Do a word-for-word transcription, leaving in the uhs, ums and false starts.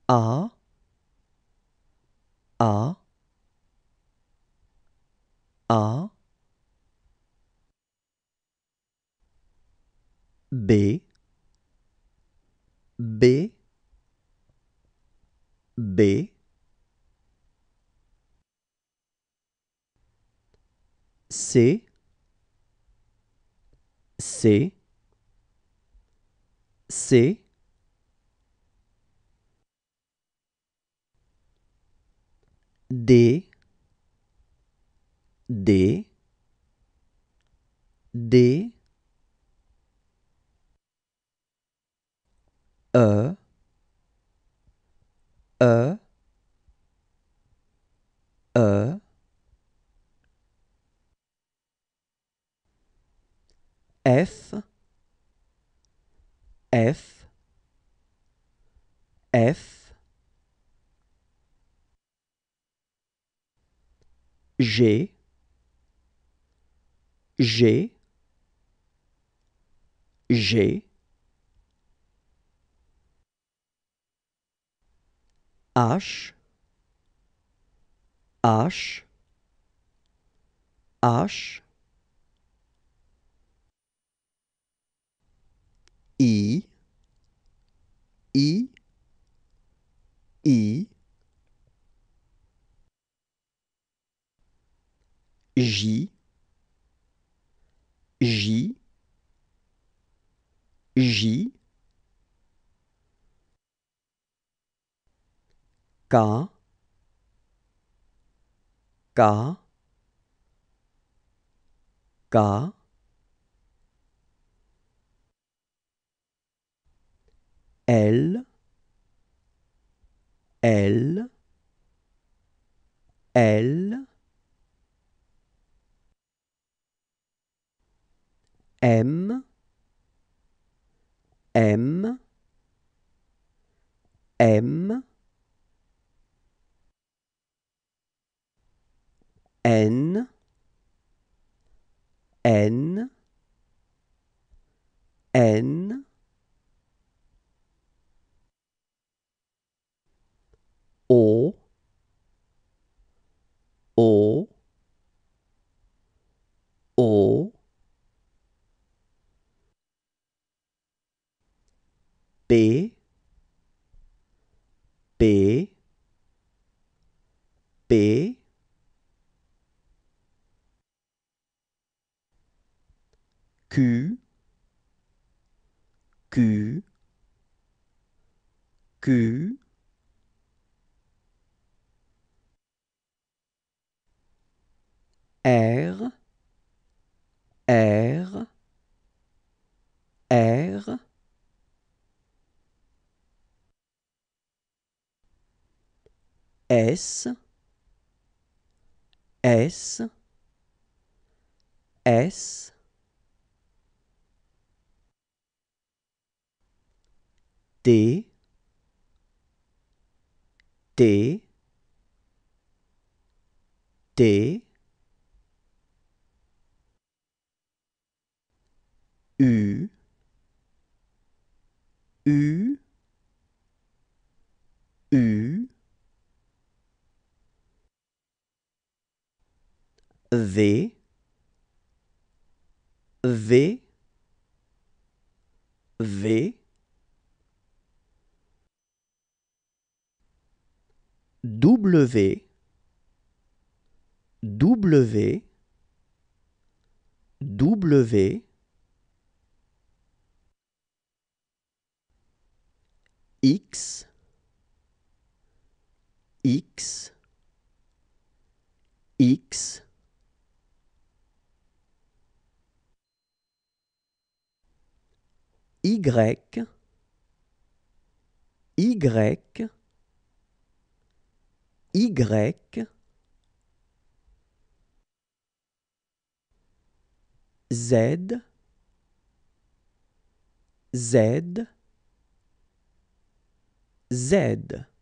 A, A, A, B, B, B, C, C, C, D, D, D, E, E, E, F, F, F, G, G, G, H, H, H, I, I, I, J, J, J, K, K, K, L, L, L, M, M, M, N, N, N, O, O, O, P, P, P, Q, Q, Q, R, R, R, S, S, S, T, T, T, U, U, U, V, V, V, W, W, W, X, X, X, Y, Y, Y, Z, Z, Z.